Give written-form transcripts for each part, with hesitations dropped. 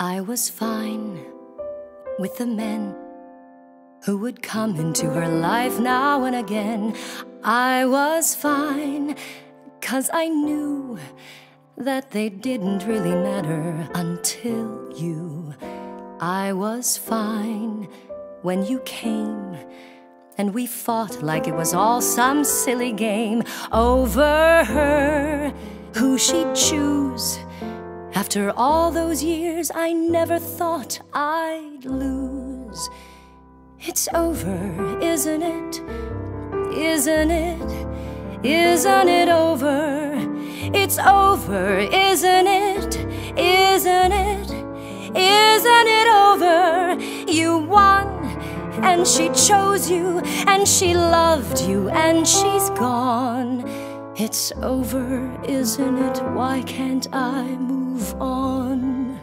I was fine with the men who would come into her life now and again. I was fine, 'cause I knew that they didn't really matter until you. I was fine when you came, and we fought like it was all some silly game over her, who she'd choose. After all those years, I never thought I'd lose. It's over, isn't it? Isn't it? Isn't it over? It's over, isn't it? Isn't it? Isn't it over? You won, and she chose you, and she loved you, and she's gone. It's over, isn't it? Why can't I move on?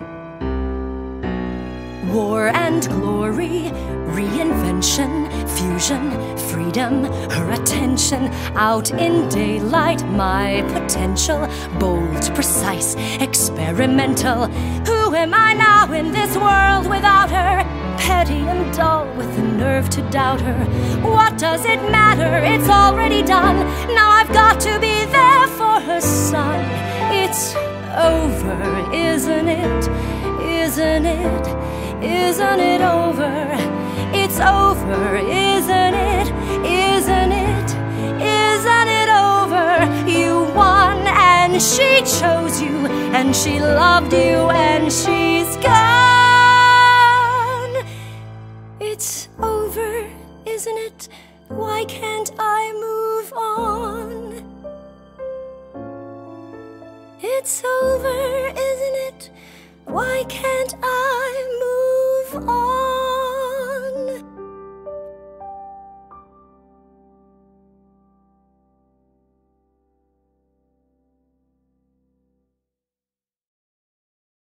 War and glory, reinvention, fusion, freedom, her attention. Out in daylight, my potential, bold, precise, experimental. Who am I now in this world without her? Petty and dull with the nerve to doubt her. What does it matter? It's already done. Now I've got to be there for her son. It's over, isn't it? Isn't it? Isn't it over? It's over, isn't it? Isn't it? Isn't it over? You won, and she chose you, and she loved you, and she's gone. It's over, isn't it? Why can't I move on? It's over, isn't it? Why can't I move on?